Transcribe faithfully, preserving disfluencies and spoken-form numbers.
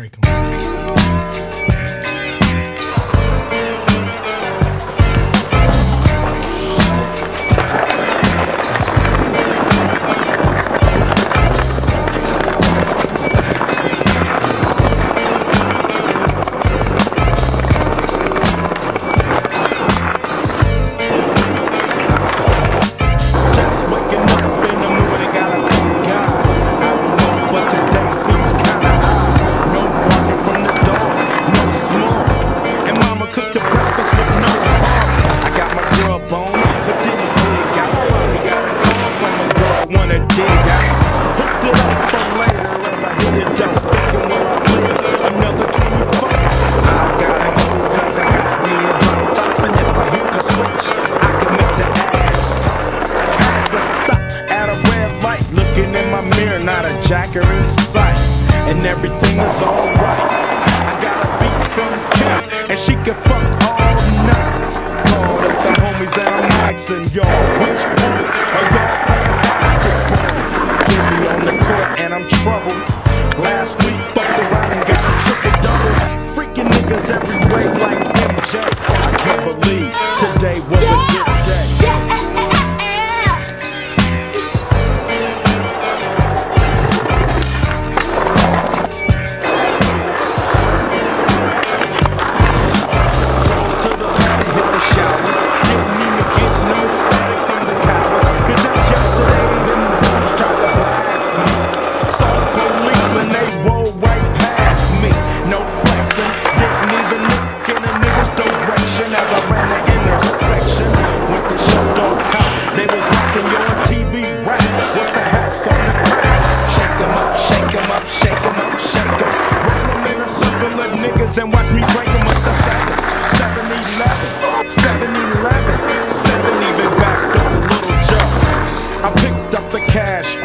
break 'em. Looking in my mirror, not a jacker in sight, and everything is alright. I got a beat from Kim, and she can fuck all night. Called up the homies and I'm asking y'all, which point are y'all playing basketball? Get me on the court and I'm troubled. Last week fucked around and got a triple double. Freaking niggas every way like M J. I can't believe today was a good day. And watch me break them with the seven, seven eleven, seven eleven, seven even backed up Little Joe. I picked up the cash